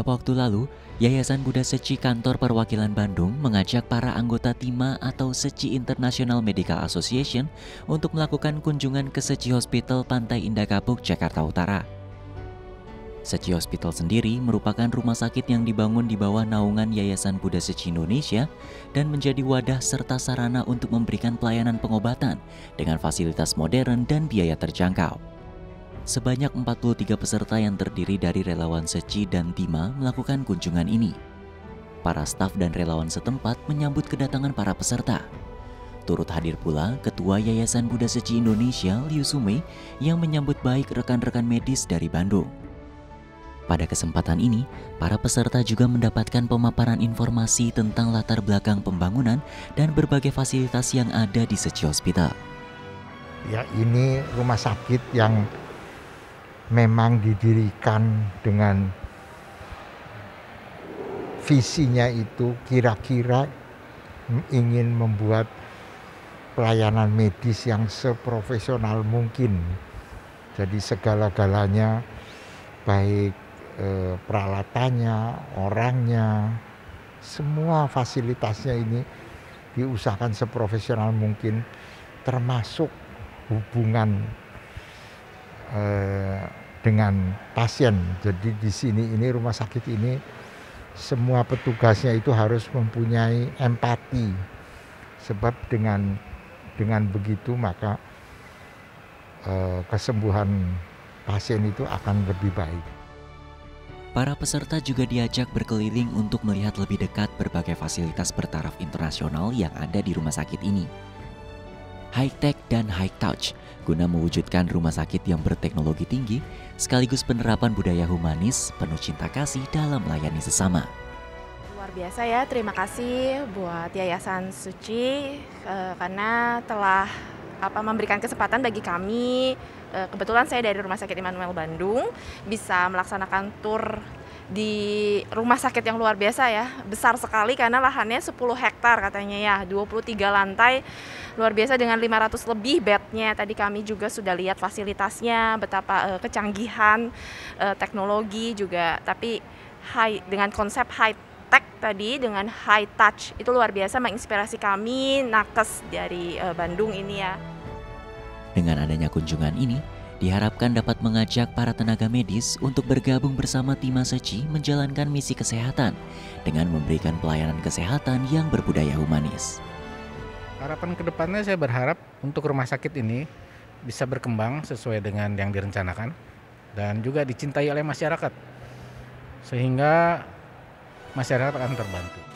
Beberapa waktu lalu, Yayasan Buddha Seci Kantor Perwakilan Bandung mengajak para anggota TIMA atau Seci International Medical Association untuk melakukan kunjungan ke Seci Hospital Pantai Indah Kapuk, Jakarta Utara. Seci Hospital sendiri merupakan rumah sakit yang dibangun di bawah naungan Yayasan Buddha Seci Indonesia dan menjadi wadah serta sarana untuk memberikan pelayanan pengobatan dengan fasilitas modern dan biaya terjangkau. Sebanyak 43 peserta yang terdiri dari relawan Seci dan TIMA melakukan kunjungan ini. Para staf dan relawan setempat menyambut kedatangan para peserta. Turut hadir pula Ketua Yayasan Buddha Seci Indonesia, Liu Sumei, yang menyambut baik rekan-rekan medis dari Bandung. Pada kesempatan ini, para peserta juga mendapatkan pemaparan informasi tentang latar belakang pembangunan dan berbagai fasilitas yang ada di Seci Hospital. Ya, ini rumah sakit yang memang didirikan dengan visinya itu kira-kira ingin membuat pelayanan medis yang seprofesional mungkin. Jadi segala-galanya, baik peralatannya, orangnya, semua fasilitasnya ini diusahakan seprofesional mungkin, termasuk hubungan dengan pasien. Jadi di sini ini rumah sakit ini semua petugasnya itu harus mempunyai empati, sebab dengan begitu maka kesembuhan pasien itu akan lebih baik. Para peserta juga diajak berkeliling untuk melihat lebih dekat berbagai fasilitas bertaraf internasional yang ada di rumah sakit ini. High-tech dan high-touch guna mewujudkan rumah sakit yang berteknologi tinggi sekaligus penerapan budaya humanis penuh cinta kasih dalam melayani sesama. Luar biasa ya, terima kasih buat Yayasan Seci karena telah memberikan kesempatan bagi kami. Kebetulan saya dari Rumah Sakit Immanuel Bandung bisa melaksanakan tur di rumah sakit yang luar biasa ya, besar sekali karena lahannya 10 hektar katanya ya, 23 lantai, luar biasa dengan 500 lebih bednya. Tadi kami juga sudah lihat fasilitasnya, betapa kecanggihan teknologi juga, tapi dengan konsep high tech tadi dengan high touch itu luar biasa menginspirasi kami nakes dari Bandung ini ya. Dengan adanya kunjungan ini, diharapkan dapat mengajak para tenaga medis untuk bergabung bersama TIMA Seci menjalankan misi kesehatan dengan memberikan pelayanan kesehatan yang berbudaya humanis. Harapan kedepannya saya berharap untuk rumah sakit ini bisa berkembang sesuai dengan yang direncanakan dan juga dicintai oleh masyarakat, sehingga masyarakat akan terbantu.